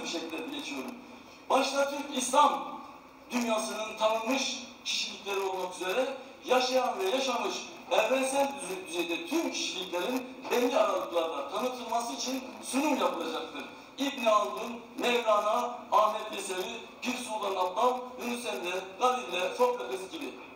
bir şekilde geçiyorum. Başta Türk İslam dünyasının tanınmış kişilikleri olmak üzere yaşayan ve yaşamış evrensel düzeyde tüm kişiliklerin belli aralıklarla tanıtılması için sunum yapılacaktır. İbn Haldun, Mevlana, Ahmet Yesevi, Pir Sultan Abdal, Yunus Emre, Galileo, Sokrates gibi.